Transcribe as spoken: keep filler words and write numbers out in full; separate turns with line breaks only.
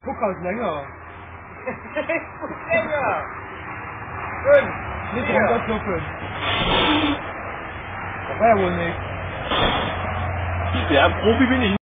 Guck halt länger.
Guck länger. Fünf,
Nicht
vier,
runterzucken. Das war ja wohl nicht.
Der Profi bin ich.